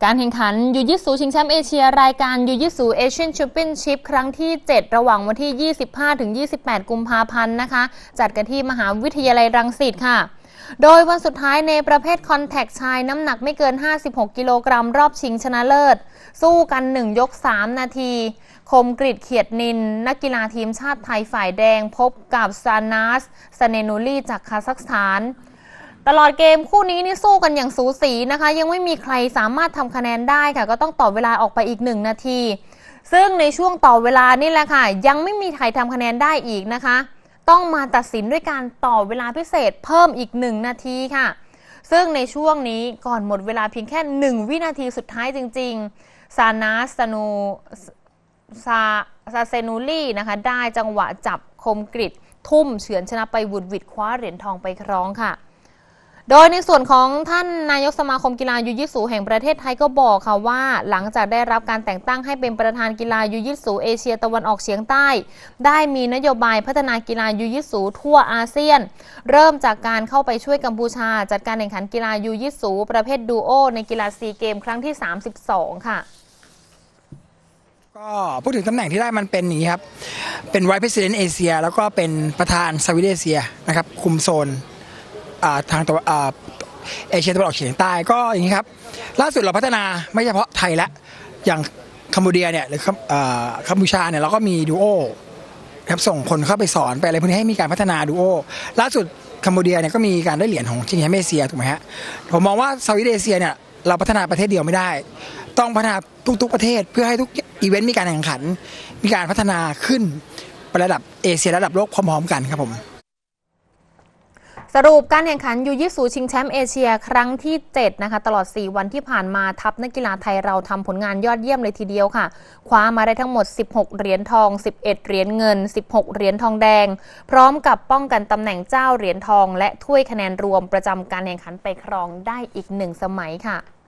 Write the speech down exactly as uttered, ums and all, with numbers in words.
การแข่งขันยูยิสูชิงแชมป์เอเชียรายการยูยิสูเอเชียนแชมเปี้ยนชิพครั้งที่ เจ็ด ระหว่างวันที่ ยี่สิบห้าถึงยี่สิบแปด กุมภาพันธ์นะคะจัดกันที่มหาวิทยาลัยรังสิตค่ะโดยวันสุดท้ายในประเภทคอนแทคชายน้ำหนักไม่เกิน ห้าสิบหก กิโลกรัมรอบชิงชนะเลิศสู้กันหนึ่งยก สาม นาทีคมกริตเขียดนินนักกีฬาทีมชาติไทยฝ่ายแดงพบกับซานาสซาเนนูลีจากคาซัคสถานตลอดเกมคู่นี้นี่สู้กันอย่างสูสีนะคะยังไม่มีใครสามารถทำคะแนนได้ค่ะก็ต้องต่อเวลาออกไปอีกหนึ่งนาทีซึ่งในช่วงต่อเวลานี่แหละค่ะยังไม่มีใครทำคะแนนได้อีกนะคะต้องมาตัดสินด้วยการต่อเวลาพิเศษเพิ่มอีกหนึ่งนาทีค่ะซึ่งในช่วงนี้ก่อนหมดเวลาเพียงแค่หนึ่งวินาทีสุดท้ายจริงๆซานาสซานูซาซาเซนูลี่นะคะได้จังหวะจับคมกริตทุ่มเฉือนชนะไปบุดหวิดคว้าเหรียญทองไปครองค่ะโดยในส่วนของท่านนายกสมาคมกีฬายูยิสูแห่งประเทศไทยก็บอกค่ะว่าหลังจากได้รับการแต่งตั้งให้เป็นประธานกีฬายูยิสูเอเชียตะวันออกเฉียงใต้ได้มีนโยบายพัฒนากีฬายูยิสูทั่วอาเซียนเริ่มจากการเข้าไปช่วยกัมพูชาจัดการแข่งขันกีฬายูยิสูประเภทดูโอในกีฬาซีเกมครั้งที่สามสิบสองค่ะก็พูดถึงตำแหน่งที่ได้มันเป็นอย่างนี้ครับเป็นไวซ์เพรสิดเนนต์เอเชียแล้วก็เป็นประธานสวิตเอเชียนะครับคุมโซนทางตะวันเอเชียตะวันออกเฉียงใต้ก็อย่างนี้ครับล่าสุดเราพัฒนาไม่เฉพาะไทยละอย่างคัมพูเดียเนี่ยหรือกัมพูชาเนี่ยเราก็มีดูโอครับส่งคนเข้าไปสอนไปอะไรพวกนี้ให้มีการพัฒนาดูโอล่าสุดคัมพูเดียเนี่ยก็มีการได้เหรียญของชิงแชมป์เอเชียถูกไหมฮะผมมองว่าเซาท์อีสต์เอเชียเนี่ยเราพัฒนาประเทศเดียวไม่ได้ต้องพัฒนาทุกๆประเทศเพื่อให้ทุกอีเวนต์มีการแข่งขันมีการพัฒนาขึ้นไประดับเอเชียระดับโลกพร้อมๆกันครับผมสรุปการแข่งขันยูยิสูชิงแชมป์เอเชียครั้งที่ เจ็ด นะคะตลอดสี่วันที่ผ่านมาทัพนักกีฬาไทยเราทำผลงานยอดเยี่ยมเลยทีเดียวค่ะคว้ามาได้ทั้งหมดสิบหกเหรียญทองสิบเอ็ดเหรียญเงินสิบหกเหรียญทองแดงพร้อมกับป้องกันตำแหน่งเจ้าเหรียญทองและถ้วยคะแนนรวมประจำการแข่งขันไปครองได้อีกหนึ่งสมัยค่ะ